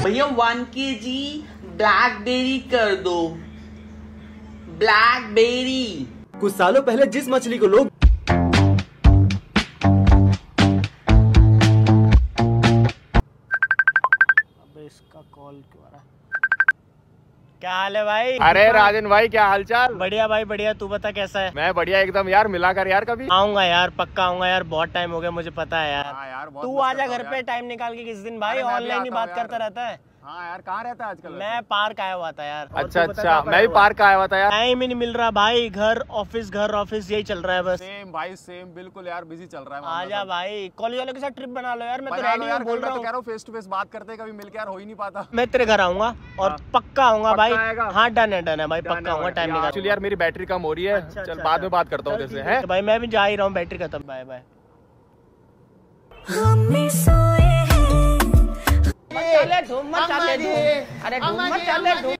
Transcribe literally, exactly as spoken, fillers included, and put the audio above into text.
भैया वन के जी ब्लैकबेरी कर दो, ब्लैकबेरी। कुछ सालों पहले जिस मछली को लोग इसका कॉल क्यों आ रहा है? क्या हाल है भाई? अरे राजन भाई, क्या हालचाल? बढ़िया भाई बढ़िया, तू बता कैसा है? मैं बढ़िया एकदम यार। मिला कर यार कभी। आऊंगा यार, पक्का आऊंगा यार, बहुत टाइम हो गया, मुझे पता है यार। हाँ यार, बहुत तू मिस आजा करता घर हूँ पे यार। टाइम निकाल के किस दिन भाई, अरे मैं भी ऑनलाइन ही आता बात हूँ करता यार। रहता है। हाँ यार, कहाँ रहता है आजकल? मैं पार्क आया हुआ था यार। और अच्छा तू बता अच्छा, कहाँ मैं आया भी हुआ? पार्क आया हुआ था यार। टाइम ही नहीं मिल रहा भाई, घर ऑफिस घर ऑफिस यही चल रहा है बस। सेम भाई सेम, बिल्कुल यार, बिजी चल रहा है। आजा भाई, कॉलेज वालों के साथ ट्रिप बना लो यार, मैं तो बना लो रेडी यार, हूँ, बोल मैं रहा तो हूँ। कह रहा हूँ फेस टू फेस बात करते, कभी मिलके यार हो ही नहीं पाता। मैं तेरे घर आऊंगा और हाँ। पक्का आऊंगा पक्का भाई। आएगा? हाँ डन है, डन है भाई, पक्का आऊंगा, टाइम निकाल। एक्चुअली यार मेरी बैटरी कम हो रही है। अच्छा, चल अच्छा, बाद अच्छा। में बात करता हूँ चल तेरे ठीक से। है है भाई, मैं भी जा ही रहा हूँ, बैटरी खत्म। Bye bye. हम सोए हैं चले धूम मचा ले धूम, अरे धूम मचा ले धूम।